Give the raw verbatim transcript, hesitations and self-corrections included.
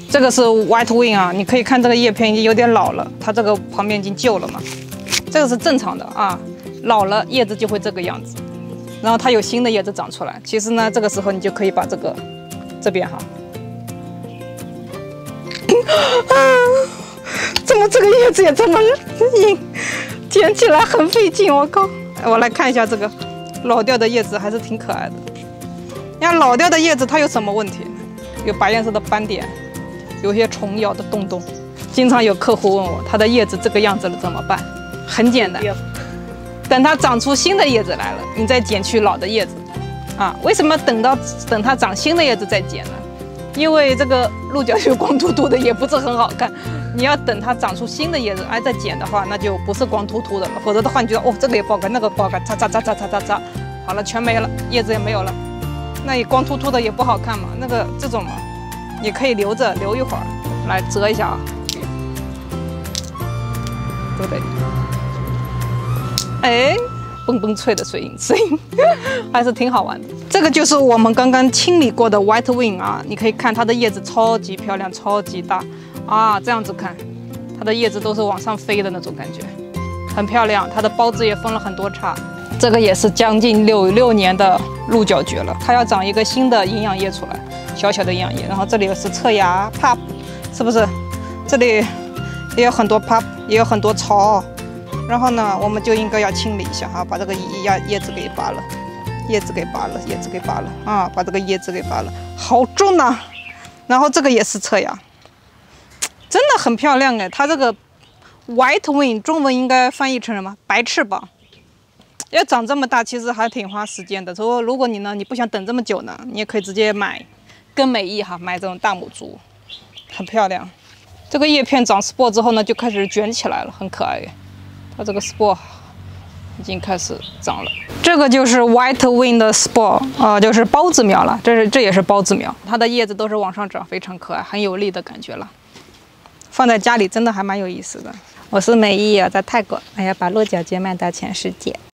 这个是 White Wing 啊，你可以看这个叶片已经有点老了，它这个旁边已经旧了嘛。这个是正常的啊，老了叶子就会这个样子，然后它有新的叶子长出来。其实呢，这个时候你就可以把这个这边哈，啊，怎么这个叶子也这么硬，捡起来很费劲，我靠！我来看一下这个老掉的叶子，还是挺可爱的。你看老掉的叶子，它有什么问题？有白颜色的斑点，有些虫咬的洞洞。经常有客户问我，它的叶子这个样子了怎么办？很简单，等它长出新的叶子来了，你再剪去老的叶子。啊，为什么等到等它长新的叶子再剪呢？因为这个鹿角蕨光秃秃的也不是很好看，你要等它长出新的叶子，哎再剪的话，那就不是光秃秃的了。否则的话，你觉得哦这个也不好看，那个不好看，擦擦擦擦擦擦擦，好了全没了，叶子也没有了。那你光秃秃的也不好看嘛，那个这种嘛，你可以留着留一会儿，来折一下啊，对不对？哎，嘣嘣脆的声音，声音还是挺好玩的。这个就是我们刚刚清理过的 White Wing 啊，你可以看它的叶子超级漂亮，超级大啊，这样子看，它的叶子都是往上飞的那种感觉，很漂亮。它的孢子也分了很多叉。这个也是将近六六年的鹿角蕨了，它要长一个新的营养液出来，小小的营养液。然后这里是侧芽 pop， 是不是？这里也有很多 pop， 也有很多草。然后呢，我们就应该要清理一下哈，把这个叶叶子给拔了，叶子给拔了，叶子给拔了啊，把这个叶子给拔了，好重呐、啊！然后这个也是侧芽，真的很漂亮哎。它这个 White Wing 中文应该翻译成什么？白翅膀。要长这么大，其实还挺花时间的。所以如果你呢，你不想等这么久呢，你也可以直接买跟美艺哈，买这种大母株，很漂亮。这个叶片长 spore 之后呢，就开始卷起来了，很可爱。它这个 spore 已经开始长了。这个就是 White Wing 的 spore 啊、呃，就是孢子苗了。这是这也是孢子苗，它的叶子都是往上长，非常可爱，很有力的感觉了。放在家里真的还蛮有意思的。我是美艺啊，在泰国，我要把鹿角蕨卖到全世界。